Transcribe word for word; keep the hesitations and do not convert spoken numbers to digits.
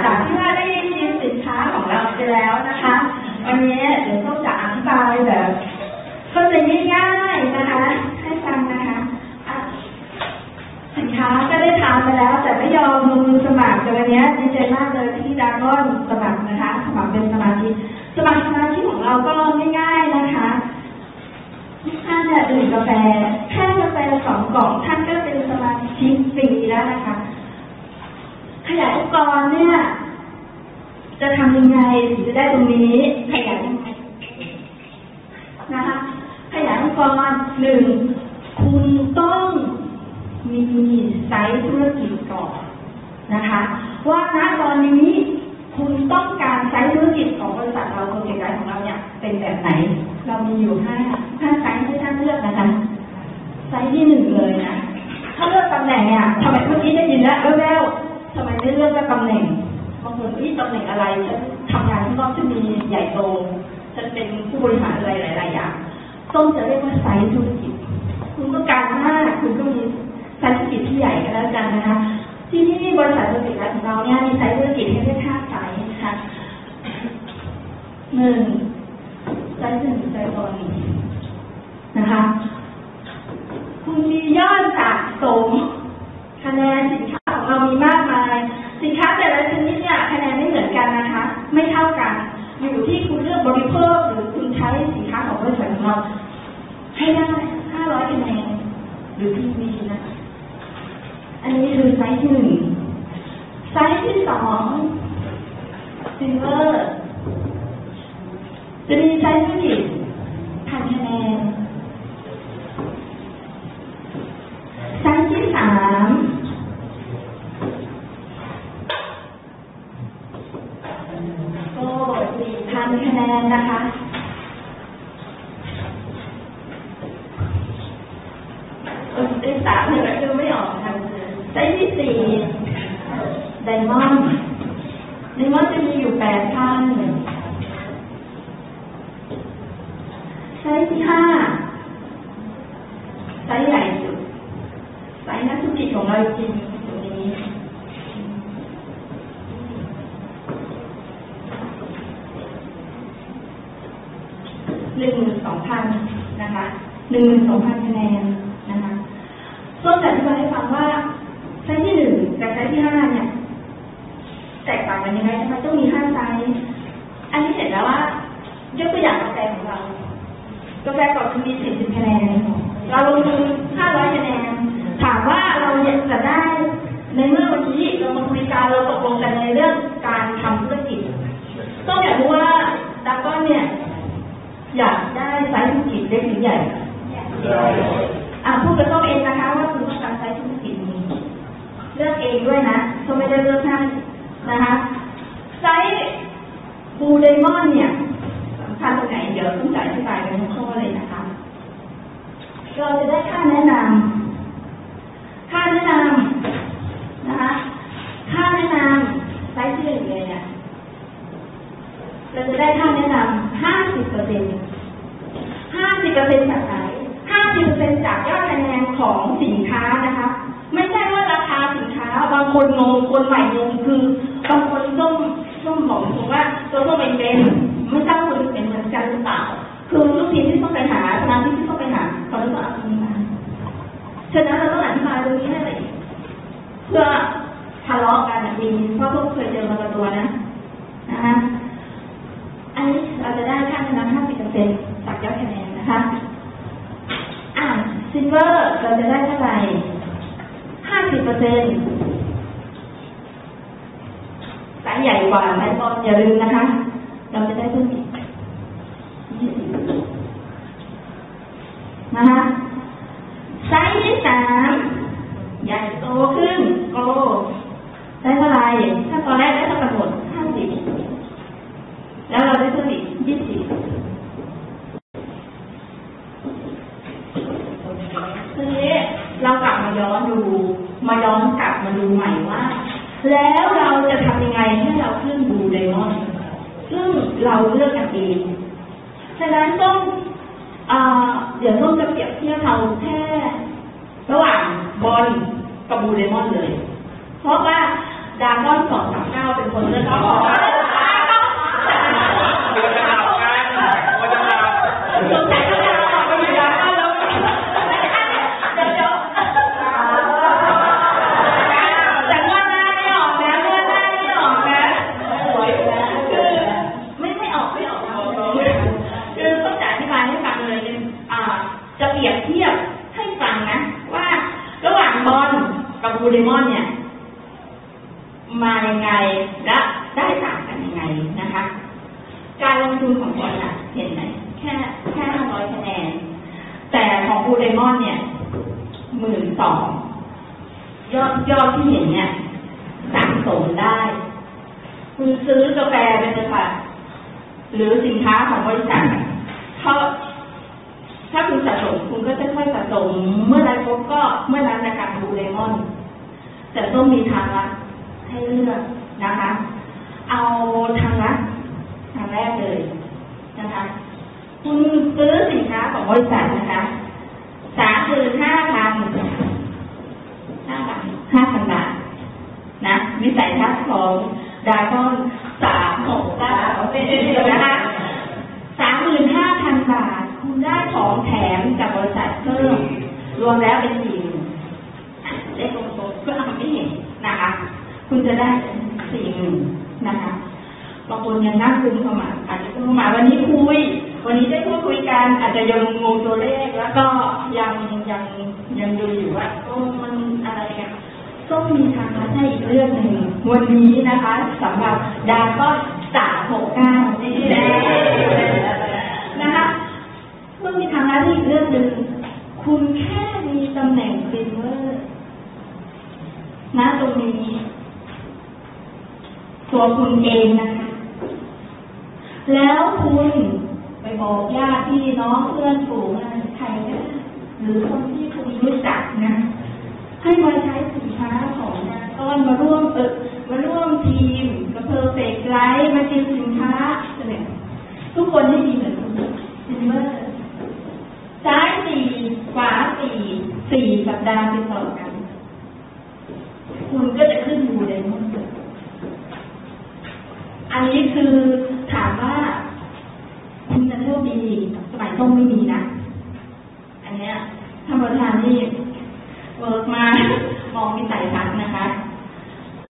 จากที่ว่าได้ยินสินค้าของเราไปแล้วนะคะวันนี้เดี๋ยวต้องจะอธิบายแบบเข้าใจง่ายๆนะคะให้ฟังนะคะสินค้าก็ได้ทำไปแล้วแต่ไม่ยอมลงมือสมัครแต่วันนี้ดีใจมากเลยที่ดากอนสมัครนะคะสมัครเป็นสมาชิกสมัครสมาชิกของเราก็ง่ายๆนะคะท่านจะดื่มกาแฟแค่กาแฟสองกล่องท่านก็เป็นสมาชิกฟรีแล้วนะคะขยายองค์กรเนี่ยจะทำยังไงถึงจะได้ตรงนี้ขยายยังไงนะคะขยายองค์กรหนึ่งคุณต้องมีไซต์ธุรกิจก่อนนะคะว่าณตอนนี้คุณต้องการไซต์ธุรกิจของบริษัทเราโปรเจกต์การของเราเนี่ยเป็นแบบไหนเรามีอยู่ห้าห้าไซต์ให้ท่านเลือกนะคะไซต์ที่หนึ่งเลยนะถ้าเลือกตำแหน่งเนี่ยทำไมเมื่อกี้ได้ยินแล้วแววๆทำไมไม่เลือกว่าตำแหน่งบางคนที่ตำแหน่งอะไรฉันทำงานที่นอกฉันมีใหญ่โตฉันเป็นผู้บริหารอะไรหลายๆอย่างต้องจะเรียกว่าไซต์ธุรกิจคุณต้องการมากคุณก็มีไซต์ธุรกิจที่ใหญ่ก็แล้วกันนะคะที่นี่บริษัทธุรกิจของเราเนี่ยมีไซต์ธุรกิจให้เลือกห้าไซต์นะคะหนึ่งไซต์หนึ่งไซต์ตนนะคะคุณมียอดสะสมคะแนนสินค้าของเรามีมากมายสินค้าแต่ละชนิดเนี่ยคะแนนไม่เหมือนกันนะคะไม่เท่ากันอยู่ที่คุณเลือกบริโภคหรือคุณใช้สินค้าของบริษัทของเราให้ได้ห้าร้อยคะแนนหรือ พี วี นะอันนี้คือไซส์ที่หนึ่งไซส์ที่สองซิลเวอร์จะมีไซส์ที่พันคะแนนไซส์ที่สามก็สี่พันคะแนนนะคะเออได้สามเลยคือไม่ออกค่ะไซส์ที่สี่ไดมอนด์ไดมอนด์จะมีอยู่แปดพันไซส์ที่ห้าไซส์ใหญ่สุดไซส์นักธุรกิจของเราจริงตรงนี้หนึ่งหมื่นสองพันนะคะหนึ่งหมื่นสองพันคะแนนนะคะต้นจะอธิบายให้ฟังว่าไซส์ที่หนึ่งกับไซส์ที่ห้าเนี่ยแตกต่างกันยังไงทำไมต้องมีห้าไซส์อันนี้เห็นแล้วว่ายกตัวอย่างกาแฟของเรากาแฟก่อนคือมีสี่สิบคะแนนเราลงทุนห้าร้อยคะแนนถามว่าเราอยากจะได้ในเมื่อวันนี้เรามาคุยกันเราตกลงกันในเรื่องการทำธุรกิจต้องอยากรู้ว่าดากอนเนี่ยอยากได้ไซส์ธุรกิจเล็กหรือใหญ่อ่ะพูดกับตัวเองนะคะว่าคุณต้องการไซส์ธุรกิจนี้เลือกเองด้วยนะเขาไม่ได้เลือกให้นะคะไซส์บูเดมอนเนี่ยสำคัญตรงไหนเดี๋ยวต้องจ่ายอธิบายกันทุกข้อเลยนะคะเราจะได้ค่าแนะนำค่าแนะนำนะคะค่าแนะนำไซส์ที่หนึ่งเลยเนี่ยเราจะได้ค่าแนะนำห้าสิบเปอร์เซ็นต์ห้าสิบเปอร์เซ็นต์จากไหนห้าสิบเปอร์เซ็นต์จากยอดคะแนนของสินค้านะคะไม่ใช่ว่าราคาสินค้าบางคนงงคนใหม่งงคือบางคนส้มส้มบอกผมว่าตัวส้มเป็นเป็นไม่ทราบคนเป็นเหมือนกันหรือเปล่าคือลูกทีมที่ต้องไปหาสมาชิกที่ต้องไปหาเขาต้องเอาตรงนี้มาฉะนั้นเราต้องอธิบายตรงนี้ให้ละเอียดเพื่อทะเลาะกันจริงเพราะพวกเคยเจอมากับตัวนะนะคะอันนี้เราจะได้ค่าคะแนนห้าสิบเปอร์เซ็นต์จากยอดคะแนนนะคะอ่าซิลเวอร์เราจะได้เท่าไหร่ห้าสิบเปอร์เซ็นต์สายใหญ่กว่าสายบอลอย่าลืมนะคะเราจะได้เพิ่มอีกนะคะไซส์ที่สามใหญ่โตขึ้นโกได้เท่าไหร่ถ้าตอนแรกได้เท่ากันหมดห้าสิบแล้วเราได้เพิ่มอีกยี่สิบทีนี้เรากลับมาย้อนดูมาย้อนกลับมาดูใหม่ว่าแล้วเราจะทำยังไงให้เราขึ้นบูไดมอนด์ซึ่งเราเลือกกันเองฉะนั้นต้องเดี๋ยวต้องจะเปรียบเทียบเราแค่ระหว่างบอลกับบูไดมอนด์เลยเพราะว่าดาก้อนสองสามเก้าเป็นคนเลือกออกสงสัยต้องการออกไปอยู่ดาก้อนแล้วเดี๋ยวแต่ว่าหน้าไม่ออกนะเมื่อหน้าไม่ออกนะคือไม่ไม่ออกไม่ออกคือต้องอธิบายให้ฟังเลยอ่าจะเปรียบเทียบให้ฟังนะว่าระหว่างบอลกับบูเดมอนเนี่ยมายังไงและได้ต่างกันยังไงนะคะการลงทุนของบอลน่ะเห็นไหมแค่แค่ห้าร้อยคะแนนแต่ของบูเดมอนเนี่ยหมื่นสองยอดยอดที่เห็นเนี่ยสะสมได้คุณซื้อกาแฟเป็นเถอะค่ะหรือสินค้าของบริษัทเขาถ้าคุณสะสมคุณก็จะค่อยสะสมเมื่อไรครบก็เมื่อนั้นนะคะบูเดมอนแต่ต้องมีทางลัดให้เลือกนะคะเอาทางลัดทางแรกเลยนะคะคุณซื้อสินค้าของบริษัทนะคะสามหมื่นห้าพันห้าพันห้าพันบาทนะวิสัยทัศน์ของดาก้อนสามหกเก้านะคะสามหมื่นห้าพันบาทคุณได้ของแถมจากบริษัทเพิ่มรวมแล้วเป็นสี่หมื่นเลขกลมๆก็เอาไม่เห็นนะคะคุณจะได้สี่หมื่นนะคะบางคนยังนั่งคุมเข้ามาอาจจะคุมเข้ามาวันนี้คุยวันนี้ได้พูดคุยกันอาจจะยังงงตัวเลขแล้วก็ยังยังยังดูอยู่ว่าโอ้มันอะไรกันต้องมีทางลัดให้อีกเรื่องหนึ่งวันนี้นะคะสำหรับดาก้อนสามหกเก้านี่แน่นะคะคุณมีทางลัดให้อีกเรื่องหนึ่งคุณแค่มีตำแหน่งซิลเวอร์ณตรงนี้ตัวคุณเองนะคะแล้วคุณไปบอกญาติพี่น้องเพื่อนฝูงใครก็หรือคนที่คุณรู้จักนะให้มาใช้สินค้าของนะก้อนมาร่วมเออมาร่วมทีมกับเพอร์เฟกต์ไลฟ์มาชิมสินค้าเนี่ยทุกคนให้ดีเหมือนคุณซิลเวอร์ซ้ายสี่ขวาสี่สี่สัปดาห์ติดต่อกันคุณก็จะขึ้นบูเดมอนอันนี้คือถามว่าคุณจะโชคดีสมัยต้นไม่มีนะอันเนี้ยท่านประธานนี่เวิร์กมามองวิสัย